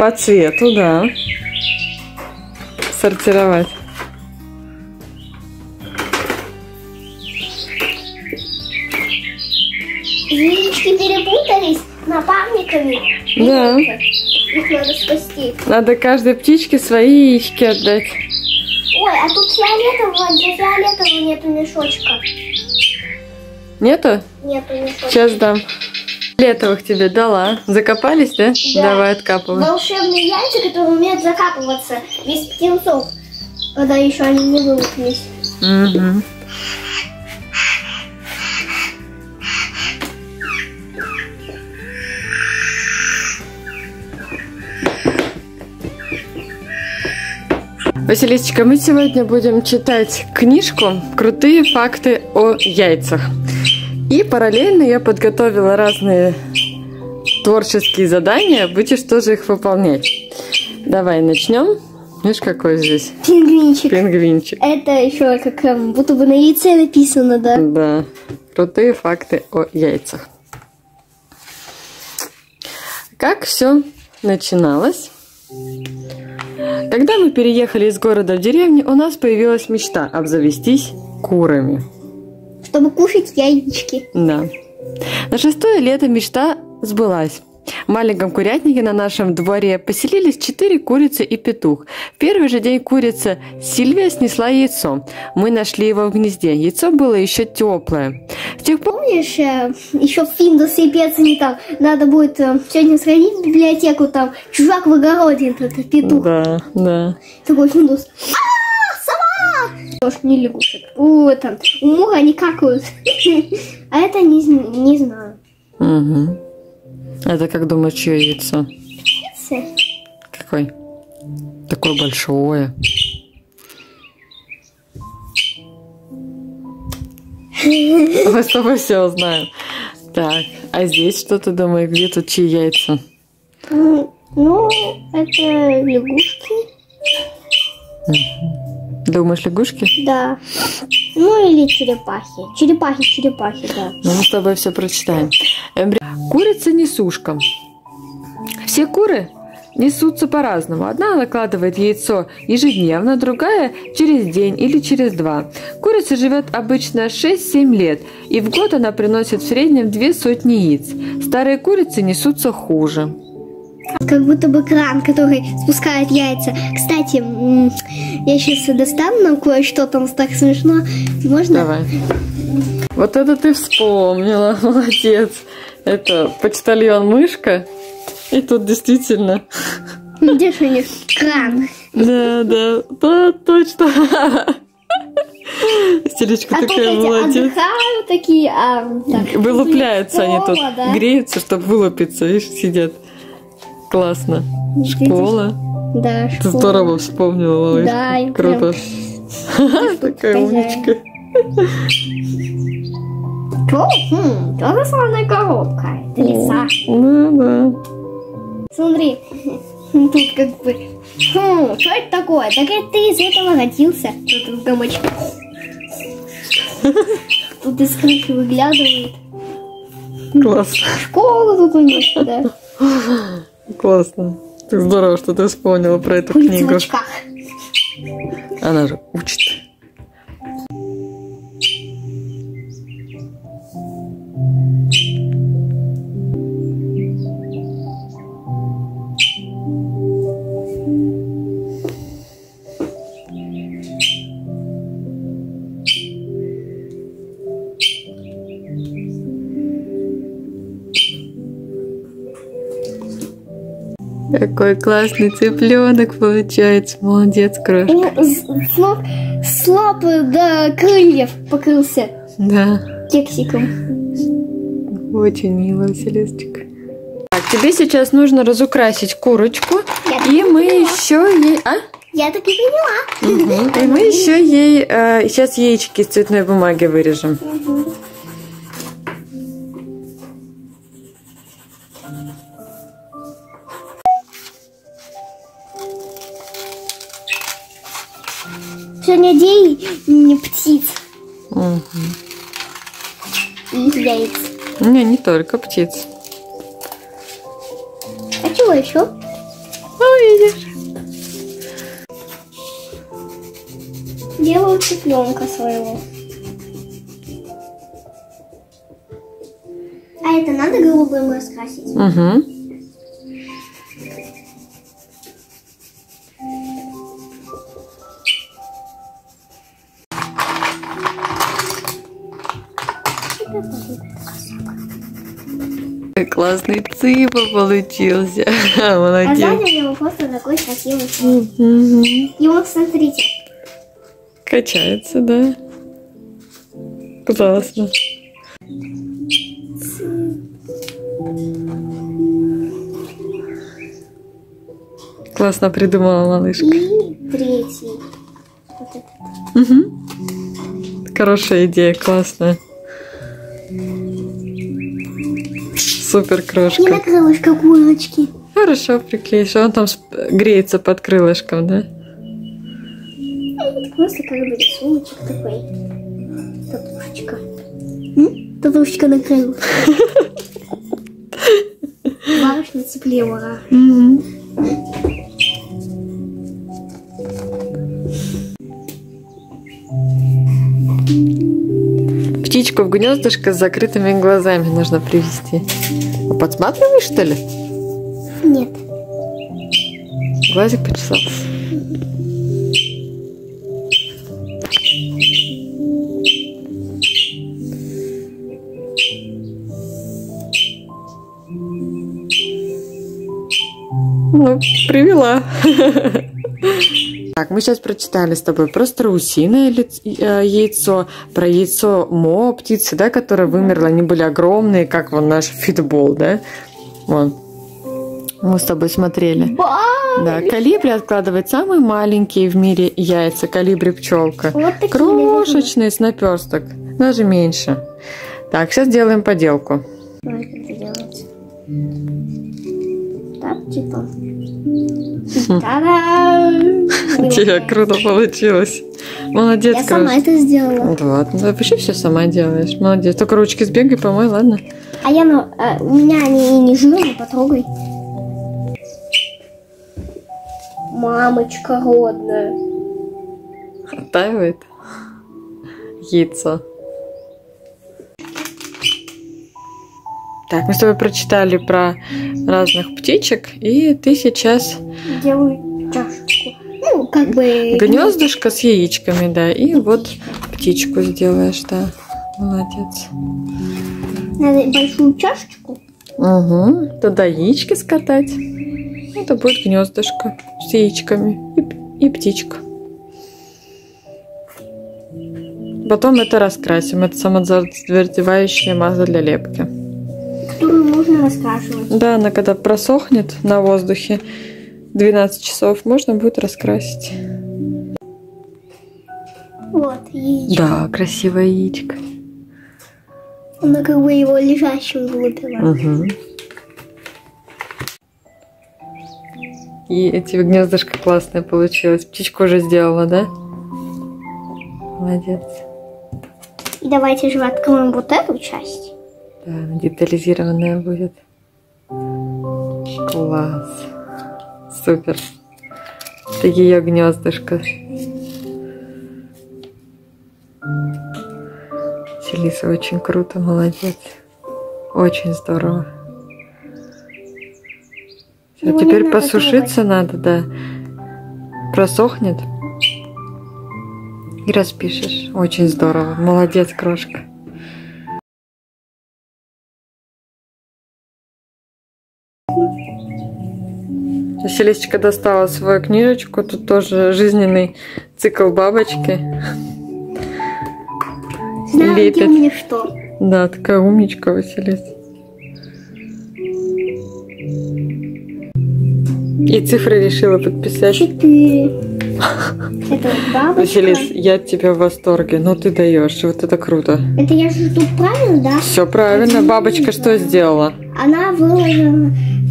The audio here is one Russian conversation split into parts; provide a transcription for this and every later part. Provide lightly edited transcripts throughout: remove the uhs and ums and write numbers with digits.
По цвету, да. Сортировать. Яички перепутались напарниками. Да. Их надо спасти. Надо каждой птичке свои яички отдать. Ой, а тут фиолетового нету мешочка. Нету? Нету мешочка. Сейчас дам. Фиолетовых тебе дала. Закопались, да? Да. Давай откапывай. Волшебные яйца, которые умеют закапываться без птенцов, когда еще они не вылупились. Угу. Василисочка, мы сегодня будем читать книжку «Крутые факты о яйцах». И параллельно я подготовила разные творческие задания. Будешь тоже их выполнять. Давай начнем. Видишь, какой здесь? Пингвинчик. Пингвинчик. Это еще как будто бы на яйце написано, да? Да. Крутые факты о яйцах. Как все начиналось? Когда мы переехали из города в деревню, у нас появилась мечта обзавестись курами. Чтобы кушать яички. Да. На 6-е лето мечта сбылась. В маленьком курятнике на нашем дворе поселились 4 курицы и петух. В первый же день курица Сильвия снесла яйцо. Мы нашли его в гнезде. Яйцо было еще теплое. С тех пор... Помнишь, еще в Финдус и Пецани там надо будет сегодня сходить в библиотеку, там чужак в огороде, этот петух. Да, да. Такой Финдус. Сова! Тоже не лягушек. Там, у муха они какают. А это не знаю. Угу. Это как думаешь, чье яйцо? Какой? Такое большое. Мы с тобой все узнаем. Так, а здесь что ты думаешь, где тут чьи яйца? Ну, это лягушки. Думаешь, лягушки? Да. Ну или черепахи. Черепахи, да. Ну, мы с тобой все прочитаем. Курица-несушка. Все куры несутся по-разному. Одна накладывает яйцо ежедневно, другая через день или через 2. Курица живет обычно 6-7 лет, и в год она приносит в среднем 200 яиц. Старые курицы несутся хуже. Как будто бы кран, который спускает яйца. Кстати, я сейчас достану нам кое-что, там так смешно. Можно? Давай. Вот это ты вспомнила, молодец. Это почтальон Мышка. И тут действительно... Где же у них кран? Да, точно. Стелечка такая молодец. Отдыхают такие, так, вылупляются они тут, да? греются, чтобы вылупиться, видишь, сидят. Классно. Школа. Да, Ты здорово вспомнила, малыш. Да, круто. Такая умничка. Тоже славная коробка. Это лиса. Да. Смотри, тут как бы... что это такое? Так это ты из этого родился. Тут в гамочке. Тут из крыши выглядывает. Классно. Школа тут у них, да. Классно. Так здорово, что ты вспомнила про эту Курица книгу. в очках. Она же учит. Какой классный цыпленок получается. Молодец, крошка. С лапы до крыльев покрылся. Да. Кексиком. Очень мило, Василисочка. Так, тебе сейчас нужно разукрасить курочку. И мы еще ей... Я так и поняла. И мы еще ей... сейчас яички из цветной бумаги вырежем. Сегодня день не птиц Угу. и яиц. Не только птиц. А чего еще? видишь? Делаю цыпленка своего. А это надо голубым раскрасить? Угу. Классный цыпа получился. А Молодец. сзади у него просто такой красивый. Мгм. И вот смотрите. Качается, да? Классно. Классно придумала малышка. И третий. Вот этот. Угу. Хорошая идея, классная. Супер, И крошка. на крылышко курочки. Хорошо приклеишь. Он там греется под крылышком, да? Это просто как бы рисуночек такой. Татушечка. Татушечка на крылышке. Барышня цыплевара. Мгм. Птичку в гнездышко с закрытыми глазами нужно привести. А подсматриваешь, что ли? Нет. Глазик почесался. Ну, привела. Так, мы сейчас прочитали с тобой про страусиное яйцо, про яйцо мо птицы, да, которая вымерла. Они были огромные, как вон наш фитбол, да? Вон. Мы с тобой смотрели. Да, колибри откладывает самые маленькие в мире яйца. Колибри пчелка. Вот такие Крошечный с наперсток. Даже меньше. Так, сейчас делаем поделку. Ой, как это делается? Так, типа. Та-дам! У тебя круто получилось. Молодец, Я сама крошка. это сделала. Вот, ну вообще все сама делаешь. Молодец. Только ручки сбегай, помой, ладно? А я, у меня они и не жирные, потрогай. Мамочка родная. Оттаивает яйцо. Так, мы с тобой прочитали про разных птичек, и ты сейчас Делаю чашечку. Ну, как бы... гнездышко с яичками, да, и вот птичку сделаешь, да. Молодец. Надо большую чашечку. Угу. Туда яички скатать. Это будет гнездышко с яичками и птичка. Потом это раскрасим. Это самозатвердевающее масло для лепки. Которую можно раскрашивать. Да, она когда просохнет на воздухе 12 часов, можно будет раскрасить. Вот, яичко. Да, красивое яичко. Она как бы его лежащим вылупила. Угу. И эти гнездышко классное получилось. Птичку уже сделала, да? Молодец. И давайте же откроем вот эту часть. Да, детализированная будет. Класс. Супер. Это ее гнездышко. Селиса очень круто, молодец. Очень здорово. Всё, Его не теперь надо посушиться надо, да. Просохнет. И распишешь. Очень здорово. Молодец, крошка. Селисечка достала свою книжечку. Тут тоже жизненный цикл бабочки. Знаю, где Лепит. у меня что. Да, такая умничка, Василиса. И цифры решила подписать. 4. Это бабочка. Василис, я от тебя в восторге. Ну ты даешь. Вот это круто. Это я же тут правильно, да? Все правильно. Бабочка что сделала? Она выложила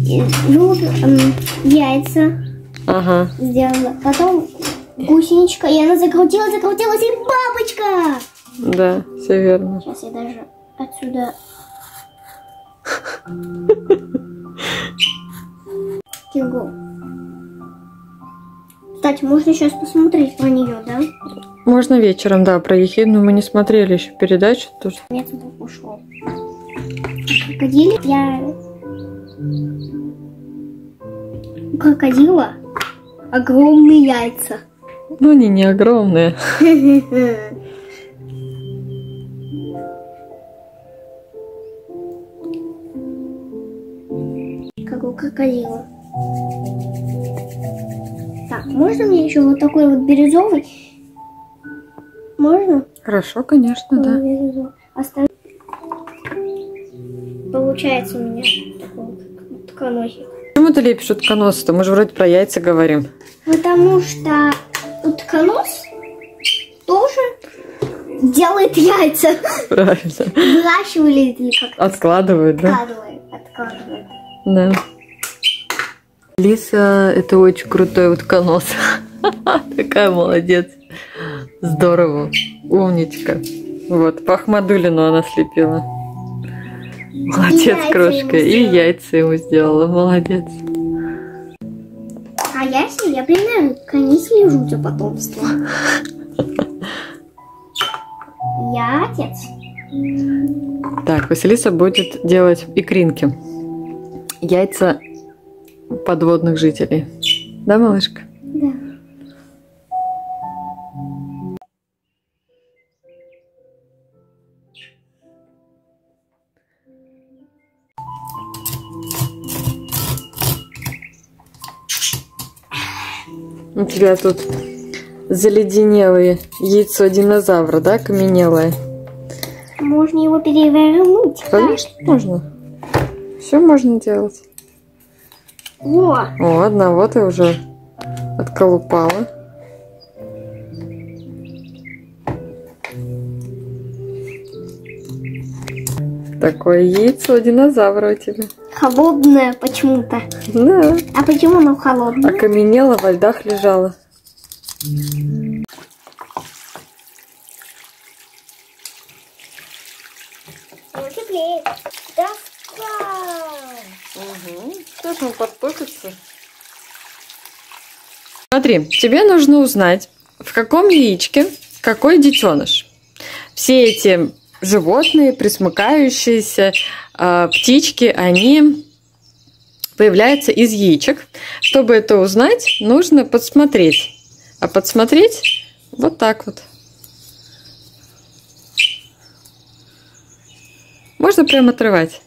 яйца. Ага. Сделала. Потом гусеничка. И она закрутилась, и бабочка. Да, все верно. Сейчас я даже отсюда... Кенгуру. Кстати, можно сейчас посмотреть про нее, да? Можно вечером, да, про ехидну мы не смотрели еще передачу. Тоже. Нет, он ушел. Крокодил, у крокодила огромные яйца. Ну, они не огромные. Как у крокодила. Так, можно мне еще вот такой вот бирюзовый? Можно? Хорошо, конечно, да. Получается у меня такой вот утконосик. Почему ты лепишь утконос-то? Мы же вроде про яйца говорим. Потому что утконос тоже делает яйца. Правильно. Выращивали или как? Откладывают, да? Откладывают. Да. Лиса, это очень крутой утконос. Такая молодец. Здорово. Умничка. Вот, по Ахмадулину она слепила. Молодец, крошка. И яйца ему сделала. Молодец. А я примерно не слежу за потомством. Я отец. Так, Василиса будет делать икринки. Яйца подводных жителей. Да, малышка? Да. У тебя тут заледенелое яйцо динозавра, да, каменелое? Можно его перевернуть. Конечно, можно. Все можно делать. О, одного ты уже отколупала. Такое яйцо динозавра у тебя. Холодное почему-то. Да. А почему оно холодное? Окаменело, во льдах лежало. Теплее. Доска. Угу. Сейчас он подтопится. Смотри, тебе нужно узнать, в каком яичке какой детеныш. Все эти животные, пресмыкающиеся, птички, они появляются из яичек. Чтобы это узнать, нужно подсмотреть. А подсмотреть вот так вот. Можно прям отрывать.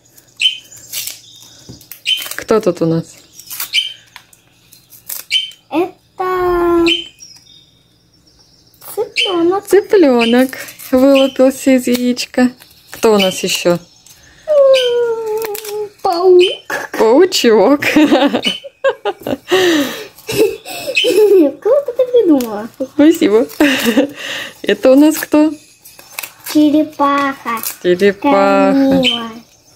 Кто тут у нас? Это цыпленок. Цыпленок вылупился из яичка. Кто у нас еще? Паук. Паучок. Круто ты придумала. Спасибо. Это у нас кто? Черепаха. Черепаха. Камила.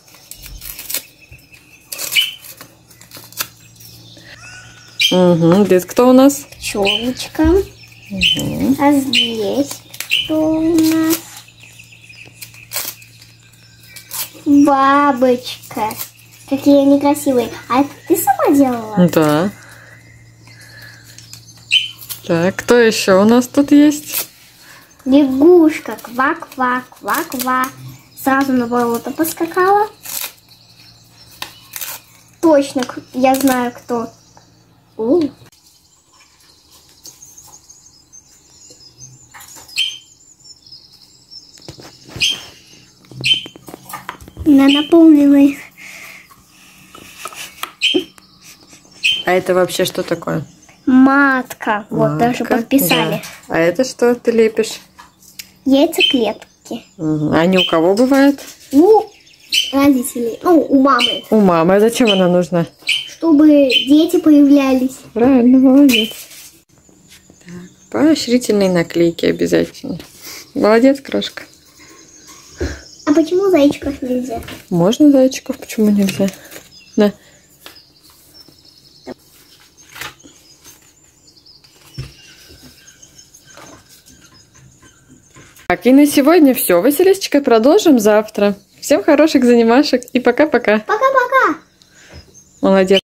Угу. Здесь кто у нас? Пчелочка. Угу. А здесь кто у нас? Бабочка. Какие они красивые. А это ты сама делала? Да. Так, кто еще у нас тут есть? Лягушка. Ква-ква, ква-ква. Сразу на болото поскакала. Точно, я знаю, кто. Она наполнила. А это вообще что такое? Матка. Вот Матка, даже подписали. Да. А это что ты лепишь? Яйцеклетки. Угу. А они у кого бывают? У родителей. Ну, у мамы. У мамы. А зачем она нужна? Чтобы дети появлялись. Правильно, молодец. Так, поощрительные наклейки обязательно. Молодец, крошка. А почему зайчиков нельзя? Можно зайчиков, почему нельзя? На. Так, и на сегодня все. Василисочка, продолжим завтра. Всем хороших занимашек и пока-пока. Пока-пока. Молодец.